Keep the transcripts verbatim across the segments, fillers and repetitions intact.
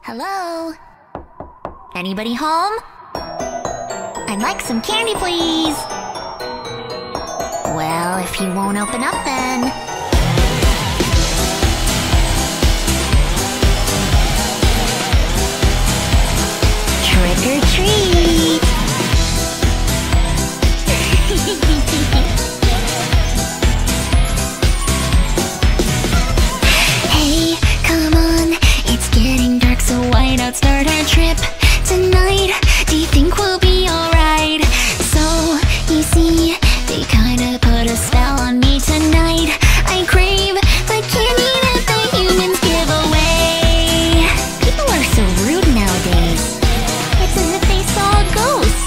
Hello? Anybody home? I'd like some candy, please. Well, if you won't open up then. Trick or treat! Hey, come on, it's getting dark, so why not start our trip tonight? Do you think we'll be alright? So, you see, they kinda put a spell on me tonight. I crave the candy that the humans give away. People are so rude nowadays. It's as if they saw a ghost.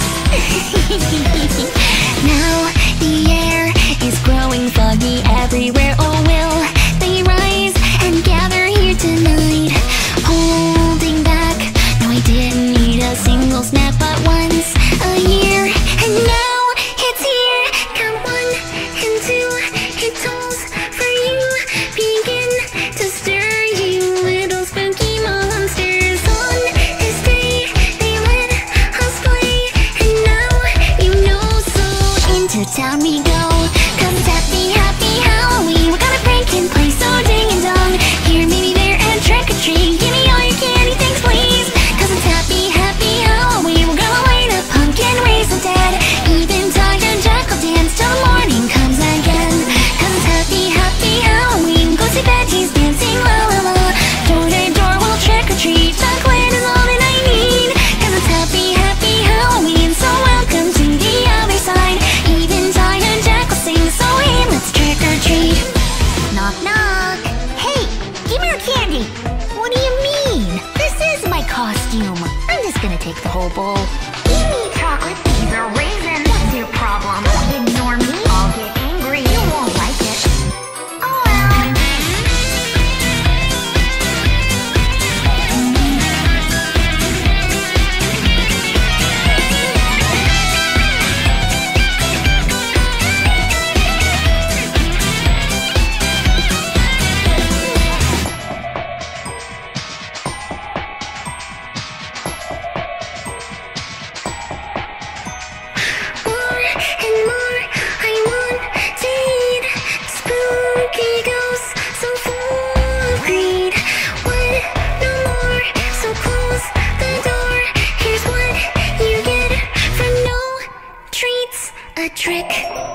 Now the air is growing foggy everywhere. Oh, will they rise and gather here tonight? Holding back, no, I didn't eat a single snack but once a year, and now it's here. Come one and two, it tolls for you. Begin to stir, you little spooky monsters. On this day, they let us play, and now you know. So into town we go, 'cause it's happy, happy Halloween. We're gonna prank and play, so ding and dong. Here, maybe there, and trick or treat. Give me all your candy, thanks please. 'Cause it's happy, happy Halloween. We're gonna light a pumpkin, raise the dead. Even Tiger Jack will dance till the morning comes again. 'Cause it's happy, happy Halloween. Go see Betty's dancing, la la la. Door to door, we'll trick or treat. Chocolate is all that I need. 'Cause it's happy, happy Halloween. So welcome to the other side. Even Tiger Jack will sing, so hey, let's trick or treat. Knock knock. Hey, give me your candy. What do you mean? This is my costume. I'm just gonna take the whole bowl. Give me chocolate, these are raisins. What's your problem? Ignore me, I'll get angry. You won't like it. Oh well. More and more I want to eat. Spooky ghosts so full of greed. What? No more, so close the door. Here's what you get from no treats. A trick.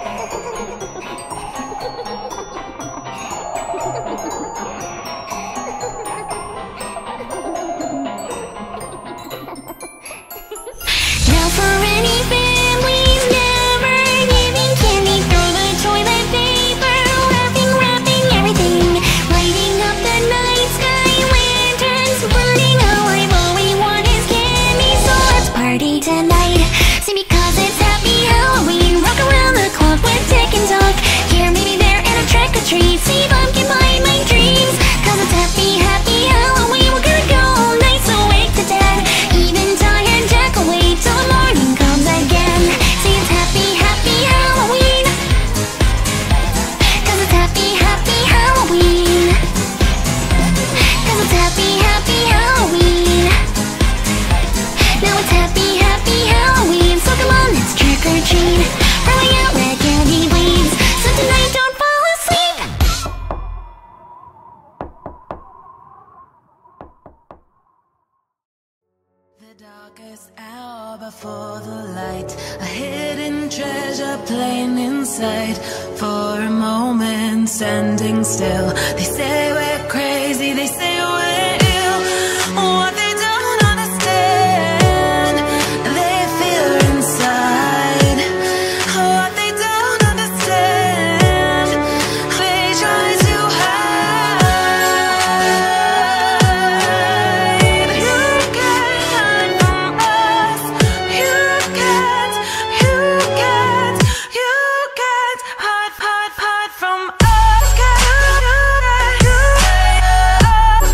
Now for any families never giving candy, throw the toilet paper, wrapping, wrapping everything, lighting up the night sky, lanterns burning alive. All we want is candy, so let's party tonight. See, because it's happy Halloween, rock around the clock with Tick and Tock. Here, maybe there, and a trick or treat. See pumpkin pie in my dreams. 'Cause it's happy, happy Halloween. We're gonna go all night, so wake the dead. Even Tiger Jack will wait till the morning comes again. See, it's happy, happy Halloween. 'Cause it's happy, happy Halloween. 'Cause it's happy, happy Halloween. Now it's happy, happy Halloween. So come on, let's trick or treat. Rolling out red candy bleeds, so tonight don't fall asleep. The darkest hour before the light, a hidden treasure plain in sight. For a moment standing still, they say we're crazy, they say we're ill. What they don't understand, they feel inside. What they don't understand, they try to hide. You can't hide from us. You can't, you can't, you can't hide, hide, hide from us. You can't, you can't, you can't.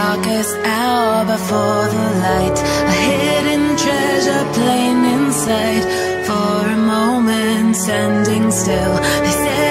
darkest hour before the light. A hidden treasure plain in sight. For a moment standing still, they say